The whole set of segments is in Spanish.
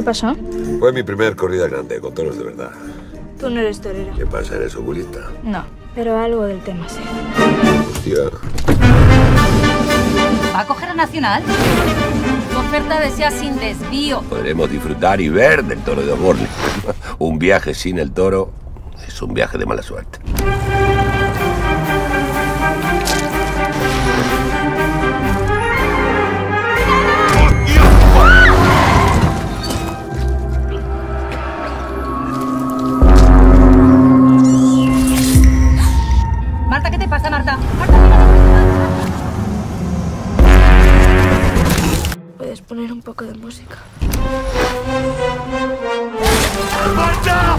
pasó? Fue mi primer corrida grande, con toros de verdad. Tú no eres torero. ¿Qué pasa? ¿Eres oculista? No, pero algo del tema sé. Hostia. ¿Va a coger a Nacional? Tu oferta desea sin desvío. Podremos disfrutar y ver del toro de Osborne. Un viaje sin el toro es un viaje de mala suerte. Marta, ¿qué te pasa, Marta? Marta, mira. ¿Puedes poner un poco de música? ¡Marcha!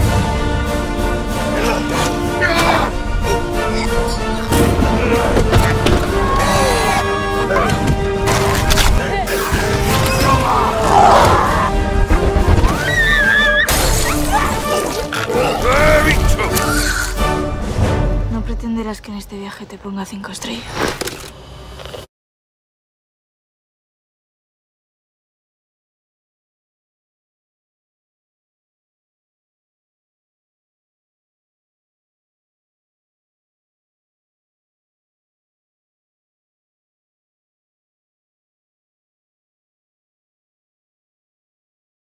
No pretenderás que en este viaje te ponga 5 estrellas.